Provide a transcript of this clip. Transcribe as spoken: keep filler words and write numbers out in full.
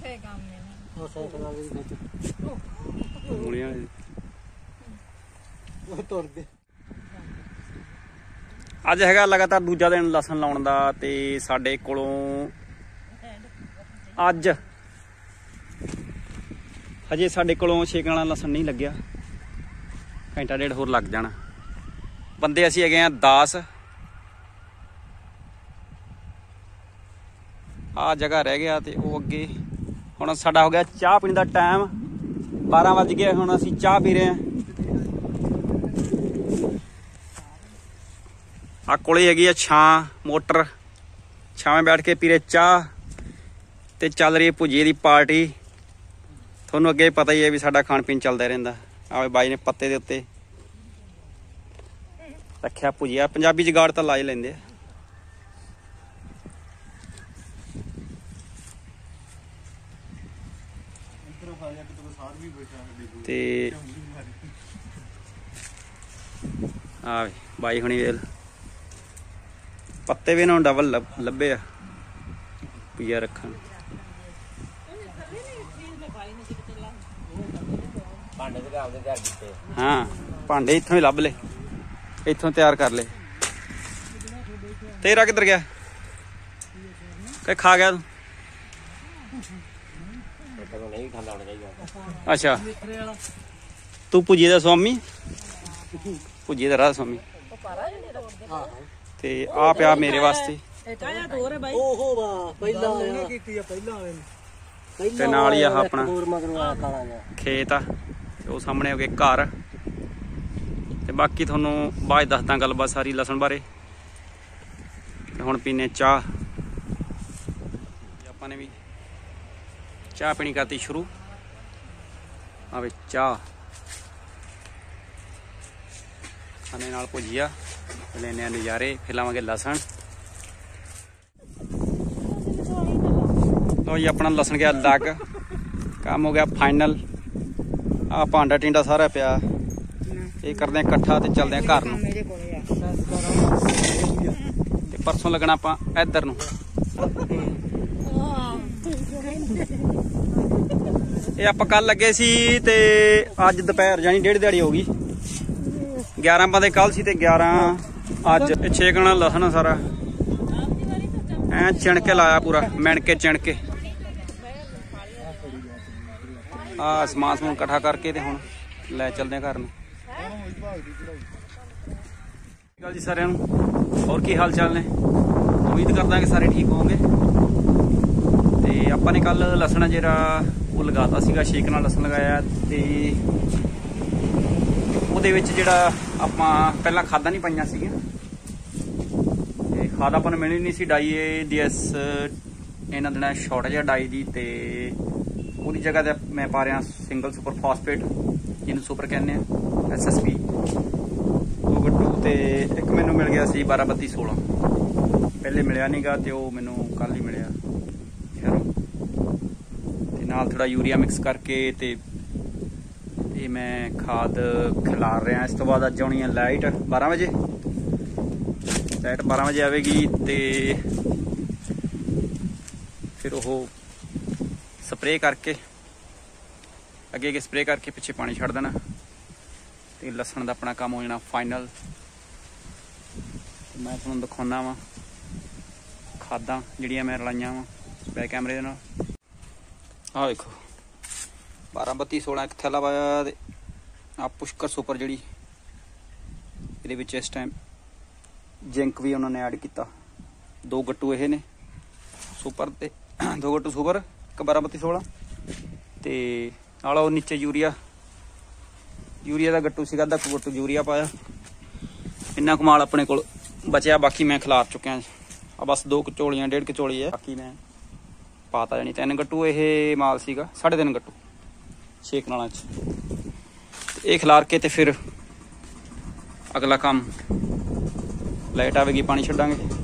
ਅੱਜ ਹੈਗਾ ਲਗਾਤਾਰ ਦੂਜਾ ਦਿਨ ਲਸਣ ਲਾਉਣ ਦਾ ਤੇ ਸਾਡੇ ਕੋਲੋਂ ਅੱਜ ਹਜੇ ਸਾਡੇ ਕੋਲੋਂ ਛੇਕ ਵਾਲਾ ਲਸਣ ਨਹੀਂ ਲੱਗਿਆ। ਘੰਟਾ ਡੇਢ ਹੋਰ ਲੱਗ ਜਾਣਾ। ਬੰਦੇ ਅਸੀਂ ਹੈਗੇ ਆ ਦਸ। ਆ ਜਗ੍ਹਾ ਰਹਿ ਗਿਆ ਤੇ ਉਹ ਅੱਗੇ ਹੁਣ ਸਾਡਾ ਹੋ ਗਿਆ ਚਾਹ ਪੀਣ ਦਾ ਟਾਈਮ। ਬਾਰਾਂ ਵੱਜ ਗਏ, ਹੁਣ ਅਸੀਂ ਚਾਹ ਪੀ ਰਹੇ ਹਾਂ। ਆ ਕੋਲੇ ਹੈਗੀ ਆ ਛਾਂ ਮੋਟਰ, ਛਾਵੇਂ ਬੈਠ ਕੇ ਪੀ ਰਹੇ ਚਾਹ ਤੇ ਚੱਲ ਰਹੀ ਹੈ ਭੁਜੀਏ ਦੀ ਪਾਰਟੀ। ਤੁਹਾਨੂੰ ਅੱਗੇ ਪਤਾ ਹੀ ਹੈ ਵੀ ਸਾਡਾ ਖਾਣ ਪੀਣ ਚੱਲਦਾ ਰਹਿੰਦਾ। ਆਵੇ ਬਾਈ ਨੇ ਪੱਤੇ ਦੇ ਉੱਤੇ ਰੱਖਿਆ ਭੁਜੀਆ। ਪੰਜਾਬੀ ਜੁਗਾੜ ਤਾਂ ਲਾ ਹੀ ਲੈਂਦੇ ਆ। ਤੇ ਆ ਬਾਈ ਹੁਣੀ ਵੇਲ ਪੱਤੇ ਵੀ ਇਹਨਾਂ ਨੂੰ ਡਬਲ ਲੱਭੇ ਆ ਭੁਜੀਆ ਰੱਖਣ। ਹਾਂ ਭਾਂਡੇ ਇੱਥੋਂ ਹੀ ਲੱਭ ਲਏ, ਇੱਥੋਂ ਤਿਆਰ ਕਰ ਲਏ। ਤੇਰਾ ਕਿੱਧਰ ਗਿਆ? ਕਿ ਖਾ ਗਿਆ ਤੂੰ? ਅੱਛਾ ਤੂੰ ਭੁਜੀਏ ਦਾ ਸਵਾਮੀ, ਭੁਜੀਏ ਦਾ ਰਾਹ ਸਵਾਮੀ। ਤੇ ਆ ਪਿਆ ਮੇਰੇ ਵਾਸਤੇ ਤੇ ਨਾਲ ਹੀ ਆਹ ਆਪਣਾ ਖੇਤ ਆ। ਉਹ ਸਾਹਮਣੇ ਹੋ ਗਏ ਘਰ। ਤੇ ਬਾਕੀ ਤੁਹਾਨੂੰ ਬਾਅਦ ਦੱਸਦਾ ਗੱਲਬਾਤ ਸਾਰੀ ਲਸਣ ਬਾਰੇ। ਹੁਣ ਪੀਨੇ ਚਾਹ। ਆਪਾਂ ਨੇ ਵੀ ਚਾਹ ਪੀਣੀ ਕਰਤੀ ਸ਼ੁਰੂ। ਆਵੇ ਚਾਹ ਖਾਣੇ ਨਾਲ ਭੁਜੀਆ ਲੈਣੇ ਨਜ਼ਾਰੇ। ਫਿਰ ਲਾਵਾਂਗੇ ਲਸਣ। ਲੋ ਜੀ ਆਪਣਾ ਲਸਣ ਗਿਆ ਲੱਗ, ਕੰਮ ਹੋ ਗਿਆ ਫਾਈਨਲ। ਆ ਭਾਂਡਾ ਟਿੰਡਾ ਸਾਰਾ ਪਿਆ, ਇਹ ਕਰਦੇ ਆ ਇਕੱਠਾ ਤੇ ਚੱਲਦੇ ਆ ਘਰ ਨੂੰ। ਤੇ ਪਰਸੋਂ ਲੱਗਣਾ ਆਪਾਂ ਇੱਧਰ ਨੂੰ। ਇਹ ਆਪਾਂ ਕੱਲ ਲੱਗੇ ਸੀ ਤੇ ਅੱਜ ਦੁਪਹਿਰ ਜਾਣੀ ਡੇਢ ਦਿਹਾੜੀ ਹੋ ਗਈ। ਗਿਆਰਾਂ ਬੰਦੇ ਕੱਲ ਸੀ ਤੇ ਗਿਆਰਾਂ ਅੱਜ। ਛੇ ਕਣਾ ਲਸਣ ਸਾਰਾ ਐ ਚਿਣ ਕੇ ਲਾਇਆ, ਪੂਰਾ ਮਿਣ ਕੇ ਚਿਣ ਕੇ। ਆ ਸਮਾਨ ਸਮੂਨ ਇਕੱਠਾ ਕਰਕੇ ਤੇ ਹੁਣ ਲੈ ਚੱਲਦੇ ਆ ਘਰ ਨੂੰ। ਗੱਲ ਜੀ ਸਾਰਿਆਂ ਨੂੰ, ਹੋਰ ਕੀ ਹਾਲ ਚਾਲ ਨੇ? ਉਮੀਦ ਕਰਦਾ ਕਿ ਸਾਰੇ ਠੀਕ ਹੋਵੋਗੇ। ਤੇ ਆਪਾਂ ਨੇ ਕੱਲ ਲਸਣ ਜਿਹੜਾ ਉਹ ਲਗਾਤਾ ਸੀਗਾ, ਛੇਕ ਨਾਲ ਲਸਣ ਲਗਾਇਆ। ਤੇ ਉਹਦੇ ਵਿੱਚ ਜਿਹੜਾ ਆਪਾਂ ਪਹਿਲਾਂ ਖਾਦਾਂ ਨਹੀਂ ਪਾਈਆਂ ਸੀਗੀਆਂ ਤੇ ਖਾਦ ਆਪਾਂ ਨੂੰ ਮਿਲਣੀ ਨਹੀਂ ਸੀ। ਡਾਈ ਦੀ ਐਸ ਇਹਨਾਂ ਦਿਨਾਂ ਸ਼ਾਰਟ ਜਿਹਾ ਡਾਈ ਦੀ, ਤੇ ਉਹਦੀ ਜਗ੍ਹਾ ਤੇ ਮੈਂ ਪਾ ਰਿਹਾ ਸਿੰਗਲ ਸੁਪਰ ਫਾਸਫੇਟ, ਜਿਹਨੂੰ ਸੁਪਰ ਕਹਿੰਦੇ ਆ, ਐਸ ਐਸ ਪੀ ਦੋ ਗੱਟੂ। ਤੇ ਇੱਕ ਮੈਨੂੰ ਮਿਲ ਗਿਆ ਸੀ ਬਾਰਾਂ ਬੱਤੀ ਸੋਲਾਂ, ਪਹਿਲੇ ਮਿਲਿਆ ਨੀਗਾ ਤੇ ਉਹ ਮੈਨੂੰ ਕੱਲ ਹੀ ਮਿਲਿਆ ਖੈਰੋਂ। ਤੇ ਨਾਲ ਥੋੜਾ ਯੂਰੀਆ ਮਿਕਸ ਕਰਕੇ ਤੇ ਇਹ ਮੈਂ ਖਾਦ ਖਿਲਾਰ ਰਿਹਾ। ਇਸ ਤੋਂ ਬਾਅਦ ਅੱਜ ਆਉਣੀ ਹੈ ਲਾਈਟ ਬਾਰਾਂ ਵਜੇ। ਲਾਈਟ ਬਾਰਾਂ ਵਜੇ ਆਵੇਗੀ ਤੇ ਫਿਰ ਉਹ ਸਪਰੇਅ ਕਰਕੇ ਅੱਗੇ ਅੱਗੇ ਸਪਰੇਅ ਕਰਕੇ ਪਿੱਛੇ ਪਾਣੀ ਛੱਡ ਦੇਣਾ ਤੇ ਲਸਣ ਦਾ ਆਪਣਾ ਕੰਮ ਹੋ ਜਾਣਾ ਫਾਈਨਲ। ਮੈਂ ਤੁਹਾਨੂੰ ਦਿਖਾਉਣਾ ਵਾ ਖਾਦਾਂ ਜਿਹੜੀਆਂ ਮੈਂ ਰਲਾਈਆਂ ਵਾ ਬੈਕ ਕੈਮਰੇ ਦੇ ਨਾਲ। ਆਹ ਵੇਖੋ ਬਾਰਾਂ ਬੱਤੀ ਸੋਲਾਂ ਇੱਕ ਥੈਲਾ ਪਾਇਆ ਤੇ ਆ ਪੁਸ਼ਕਰ ਸੁਪਰ ਜਿਹੜੀ ਇਹਦੇ ਵਿੱਚ ਇਸ ਟਾਈਮ ਜਿੰਕ ਵੀ ਉਹਨਾਂ ਨੇ ਐਡ ਕੀਤਾ। ਦੋ ਗੱਟੂ ਇਹ ਨੇ ਸੁਪਰ ਤੇ ਦੋ ਗੱਟੂ ਸੁਪਰ, ਇੱਕ ਬਾਰਾਂ ਬੱਤੀ ਸੋਲਾਂ ਤੇ ਨਾਲ ਉਹ ਨੀਚੇ ਯੂਰੀਆ। ਯੂਰੀਆ ਦਾ ਗੱਟੂ ਸੀਗਾ ਅੱਧਾ ਕੁ ਗੱਟੂ ਯੂਰੀਆ ਪਾਇਆ। ਇੰਨਾ ਕੁ ਮਾਲ ਆਪਣੇ ਕੋਲ ਬਚਿਆ, ਬਾਕੀ ਮੈਂ ਖਿਲਾਰ ਚੁੱਕਿਆ। ਆ ਬਸ ਦੋ ਕਚੋਲੀਆਂ ਡੇਢ ਕਚੋਲੀ ਹੈ, ਬਾਕੀ ਮੈਂ ਪਾਤਾ। ਜਾਣੀ ਤਿੰਨ ਗੱਟੂ ਇਹ ਮਾਲ ਸੀਗਾ, ਸਾਢੇ ਤਿੰਨ ਗੱਟੂ ਛੇਕ ਨਾਲਾਂ 'ਚ। ਇਹ ਖਿਲਾਰ ਕੇ ਤੇ ਫਿਰ ਅਗਲਾ ਕੰਮ ਲਾਈਟ ਆਵੇਗੀ ਪਾਣੀ ਛੱਡਾਂਗੇ।